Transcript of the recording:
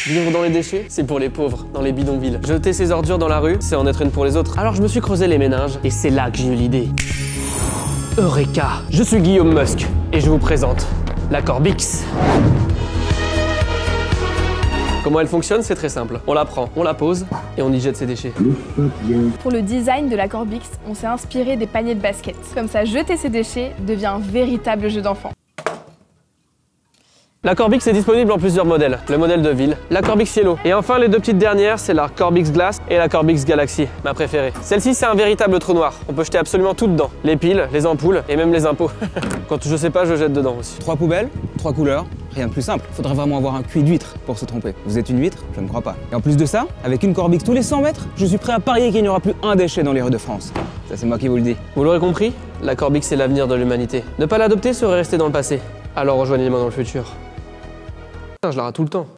Vivre dans les déchets, c'est pour les pauvres, dans les bidonvilles. Jeter ses ordures dans la rue, c'est en être une pour les autres. Alors je me suis creusé les méninges, et c'est là que j'ai eu l'idée. Eureka! Je suis Guillaume Musk, et je vous présente la Corbix. Comment elle fonctionne, c'est très simple. On la prend, on la pose, et on y jette ses déchets. Pour le design de la Corbix, on s'est inspiré des paniers de basket. Comme ça, jeter ses déchets devient un véritable jeu d'enfant. La Corbix est disponible en plusieurs modèles. Le modèle de ville, la Corbix Yellow. Et enfin, les deux petites dernières, c'est la Corbix Glass et la Corbix Galaxy, ma préférée. Celle-ci, c'est un véritable trou noir. On peut jeter absolument tout dedans. Les piles, les ampoules et même les impôts. Quand je sais pas, je jette dedans aussi. 3 poubelles, 3 couleurs, rien de plus simple. Faudrait vraiment avoir un QI d'huître pour se tromper. Vous êtes une huître? Je ne crois pas. Et en plus de ça, avec une Corbix tous les 100 mètres, je suis prêt à parier qu'il n'y aura plus un déchet dans les rues de France. Ça, c'est moi qui vous le dis. Vous l'aurez compris, la Corbix est l'avenir de l'humanité. Ne pas l'adopter serait rester dans le passé. Alors rejoignez-moi dans le futur. Putain, je la rate tout le temps.